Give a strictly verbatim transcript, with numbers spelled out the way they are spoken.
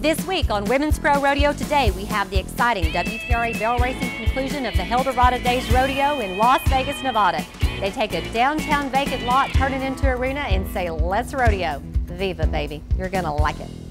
This week on Women's Pro Rodeo Today, we have the exciting W P R T barrel racing conclusion of the Helldorado Days Rodeo in Las Vegas, Nevada. They take a downtown vacant lot, turn it into arena, and say, let's rodeo. Viva, baby. You're gonna like it.